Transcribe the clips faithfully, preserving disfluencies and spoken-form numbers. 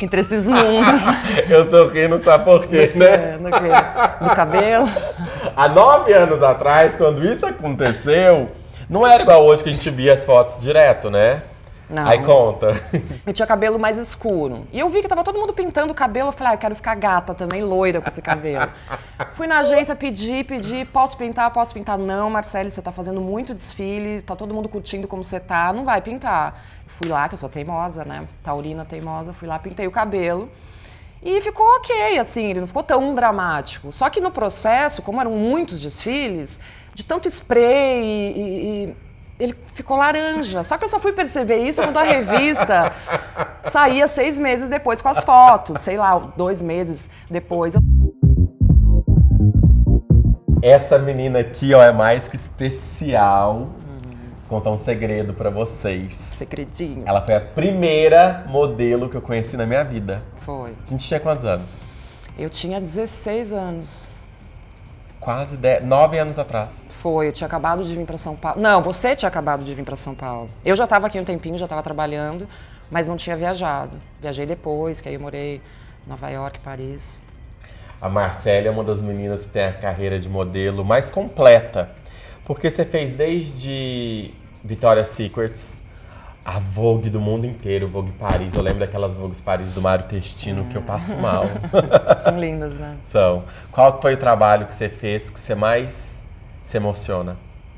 Entre esses mundos. Eu tô rindo, sabe por quê, Do, né? é, do, quê? Do cabelo. Há nove anos atrás, quando isso aconteceu, não era igual hoje que a gente via as fotos direto, né? Não. Aí conta. Eu tinha cabelo mais escuro. E eu vi que tava todo mundo pintando o cabelo. Eu falei, ah, eu quero ficar gata também, loira com esse cabelo. Fui na agência, pedi, pedi, posso pintar, posso pintar? Não, Marcele, você tá fazendo muito desfile, tá todo mundo curtindo como você tá, não vai pintar. Fui lá, que eu sou teimosa, né? Taurina teimosa, fui lá, pintei o cabelo. E ficou ok, assim, ele não ficou tão dramático. Só que no processo, como eram muitos desfiles, de tanto spray e... e, e ele ficou laranja. Só que eu só fui perceber isso quando a revista saía seis meses depois com as fotos. Sei lá, dois meses depois. Essa menina aqui, ó, é mais que especial. Hum. Vou contar um segredo pra vocês. Segredinho. Ela foi a primeira modelo que eu conheci na minha vida. Foi. A gente tinha quantos anos? Eu tinha dezesseis anos. Quase dez, nove anos atrás. Foi, eu tinha acabado de vir para São Paulo. Não, você tinha acabado de vir para São Paulo. Eu já estava aqui um tempinho, já estava trabalhando, mas não tinha viajado. Viajei depois, que aí eu morei em Nova York, Paris. A Marcele é uma das meninas que tem a carreira de modelo mais completa. Porque você fez desde Victoria's Secrets, a Vogue do mundo inteiro, Vogue Paris. Eu lembro daquelas Vogues Paris do Mário Testino, hum. que eu passo mal. São lindas, né? São. Qual foi o trabalho que você fez que você mais se emociona?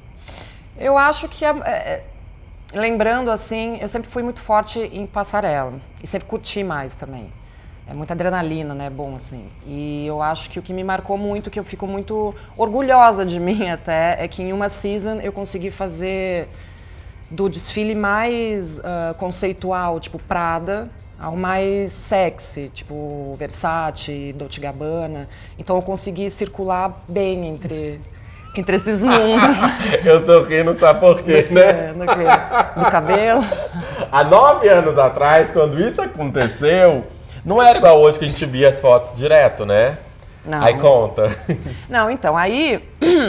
Eu acho que, é, é, lembrando assim, eu sempre fui muito forte em passarela. E sempre curti mais também. É muita adrenalina, né? Bom, assim. E eu acho que o que me marcou muito, que eu fico muito orgulhosa de mim até, é que em uma season eu consegui fazer do desfile mais uh, conceitual, tipo Prada, ao mais sexy, tipo Versace, Dolce and Gabbana. Então eu consegui circular bem entre, entre esses mundos. Eu tô rindo, sabe por quê, do, né? É, do, quê? Do cabelo. Há nove anos atrás, quando isso aconteceu, não era igual hoje que a gente via as fotos direto, né? Não. Aí conta. Não, então, aí...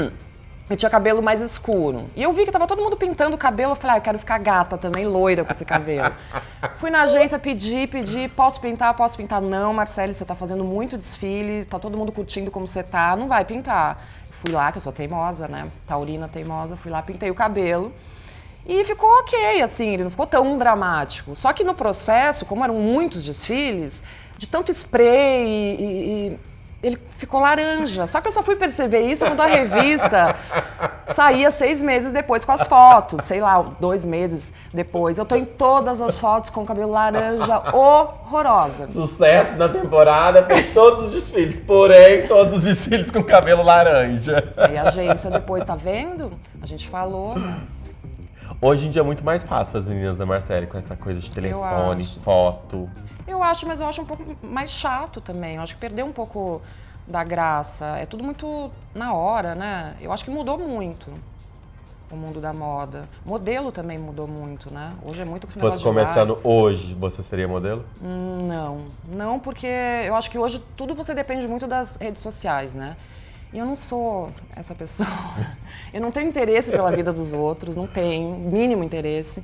Eu tinha cabelo mais escuro. E eu vi que tava todo mundo pintando o cabelo. Eu falei, ah, eu quero ficar gata também, loira com esse cabelo. Fui na agência, pedi, pedi, posso pintar, posso pintar? Não, Marcele, você tá fazendo muito desfile, tá todo mundo curtindo como você tá, não vai pintar. Fui lá, que eu sou teimosa, né? Taurina teimosa, fui lá, pintei o cabelo. E ficou ok, assim, ele não ficou tão dramático. Só que no processo, como eram muitos desfiles, de tanto spray e... e ele ficou laranja. Só que eu só fui perceber isso quando a revista saía seis meses depois com as fotos. Sei lá, dois meses depois. Eu tô em todas as fotos com o cabelo laranja, horrorosa. Sucesso da temporada, fez todos os desfiles. Porém, todos os desfiles com cabelo laranja. E a agência depois, tá vendo? A gente falou, mas... Hoje em dia é muito mais fácil para as meninas da Marcele, com essa coisa de telefone, foto. Eu acho, mas eu acho um pouco mais chato também. Eu acho que perdeu um pouco da graça. É tudo muito na hora, né? Eu acho que mudou muito o mundo da moda. Modelo também mudou muito, né? Hoje é muito com esse negócio Se fosse começando de hoje, você seria modelo? Hum, não. Não, porque eu acho que hoje tudo você depende muito das redes sociais, né? E eu não sou essa pessoa. Eu não tenho interesse pela vida dos outros, não tenho, mínimo interesse.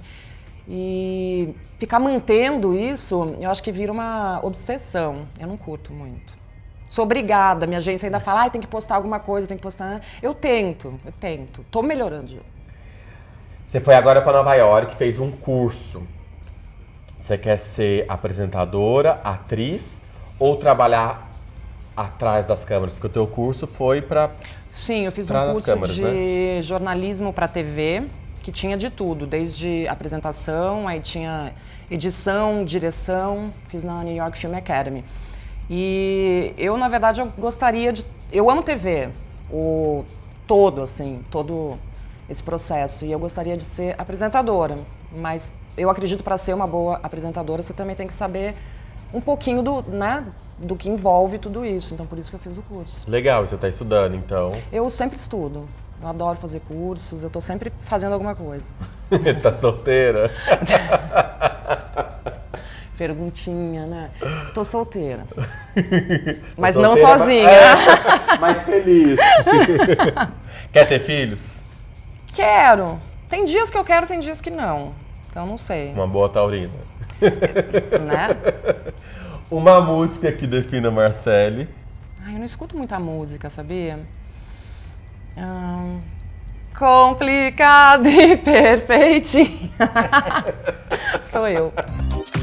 E ficar mantendo isso, eu acho que vira uma obsessão. Eu não curto muito. Sou obrigada, minha agência ainda fala, ah, tem que postar alguma coisa, tem que postar... Eu tento, eu tento. Tô melhorando. Você foi agora para Nova York, fez um curso. Você quer ser apresentadora, atriz ou trabalhar atrás das câmeras? Porque o teu curso foi para... Sim, eu fiz um curso câmeras, de né? jornalismo para T V, que tinha de tudo, desde apresentação, aí tinha edição, direção, fiz na New York Film Academy. E eu, na verdade, eu gostaria de... Eu amo T V, o todo, assim, todo esse processo. E eu gostaria de ser apresentadora, mas eu acredito que para ser uma boa apresentadora, você também tem que saber um pouquinho do, né, do que envolve tudo isso. Então, por isso que eu fiz o curso. Legal, você está estudando, então? Eu sempre estudo. Eu adoro fazer cursos, eu tô sempre fazendo alguma coisa. Tá solteira? Perguntinha, né? Tô solteira. Mas solteira, não sozinha. É, mas feliz. Quer ter filhos? Quero. Tem dias que eu quero, tem dias que não. Então não sei. Uma boa taurina. Né? Uma música que defina Marcele. Ai, eu não escuto muita música, sabia? Hum, complicado e perfeitinha. Sou eu.